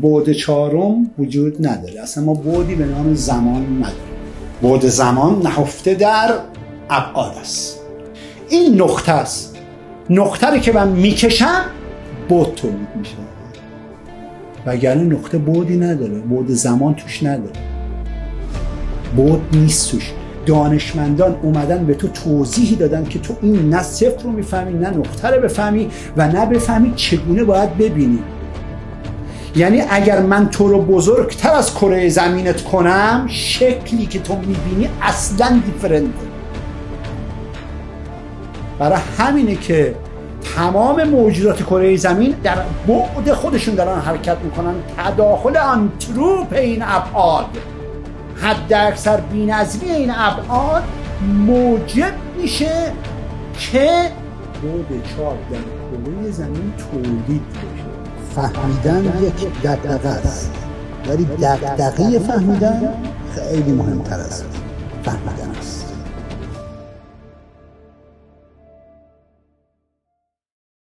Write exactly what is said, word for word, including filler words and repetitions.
بعد چهارم وجود نداره. اصلا ما بعدی به نام زمان نداریم. بعد زمان نهفته در ابعاد است. این نقطه است. نقطه رو که من میکشم بعد تولید میشه، وگرنه نقطه بعدی نداره، بعد زمان توش نداره، بعد نیست توش. دانشمندان اومدن به تو توضیحی دادن که تو این نه صفر رو میفهمی، نه نقطه رو بفهمی و نه بفهمی چگونه باید ببینی. یعنی اگر من تو رو بزرگتر از کره زمینت کنم، شکلی که تو میبینی اصلا دیفرنته. برای همینه که تمام موجودات کره زمین در بعد خودشون دارن حرکت میکنن. تداخل آنتروپ این ابعاد، حد اکثر بی‌نظمی این ابعاد موجب میشه که بعد چهار در کره زمین تولید بشه. فهمیدن یک دغدغه است، ولی دغدغه فهمیدن خیلی مهمتر است. فهمیدن